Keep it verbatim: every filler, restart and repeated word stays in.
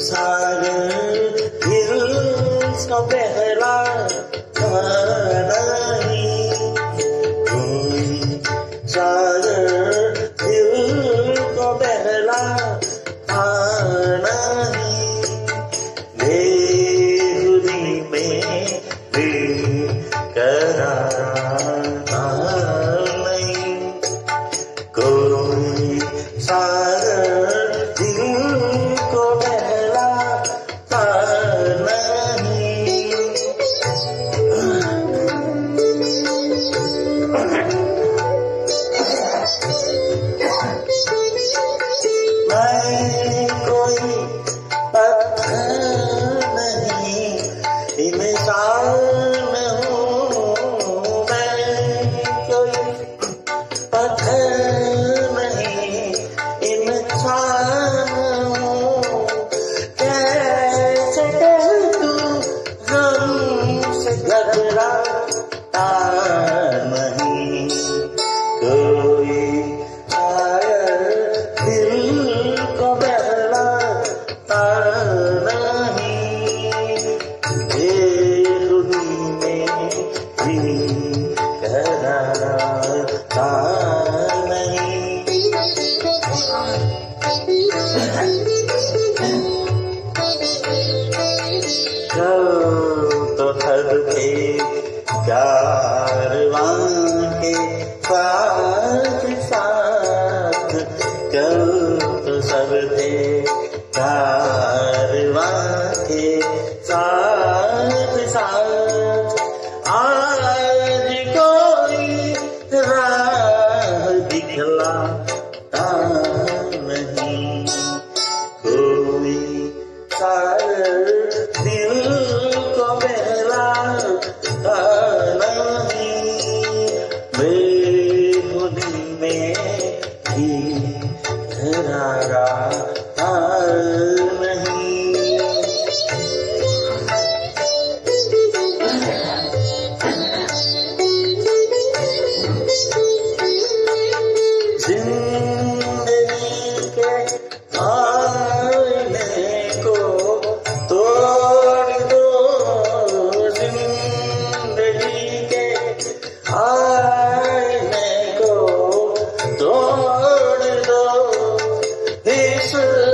सागर दिल का पहला नहीं, कोई सागर दिल का पहला नहीं, बेखुदी में बेकरार नहीं, कोई सागर दिल को बहलाता नहीं। मैं कोई पत्थर नहीं, इंसान हूँ। मैं कोई पत्थर नहीं, इंसान हूँ। कैसे कह तू हमसे घबराता नहीं, कोई शायर दिल को बहलाता नहीं, बेखुदी में भी कराता नहीं। तो थर के कारवां के साथ साथ, कल तो सब थे कारवां के साथ साथ, आज कोई राह दिखलाता नहीं, कोई सागर दिल को बहलाता नहीं, बेखुदी में भी कराता नहीं। जिंदगी के आईने को तोड़ दो, जिंदगी के आईने को तोड़ दो, इस